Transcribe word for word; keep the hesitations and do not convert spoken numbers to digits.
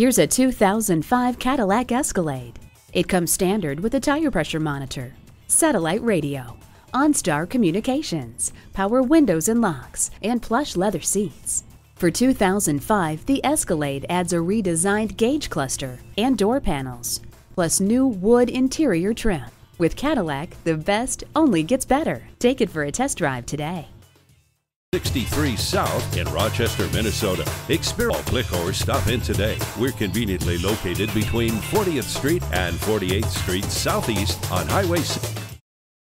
Here's a two thousand five Cadillac Escalade. It comes standard with a tire pressure monitor, satellite radio, OnStar communications, power windows and locks, and plush leather seats. For two thousand five, the Escalade adds a redesigned gauge cluster and door panels, plus new wood interior trim. With Cadillac, the best only gets better. Take it for a test drive today. sixty-three South in Rochester, Minnesota. Experience, click or stop in today. We're conveniently located between fortieth Street and forty-eighth Street Southeast on Highway six.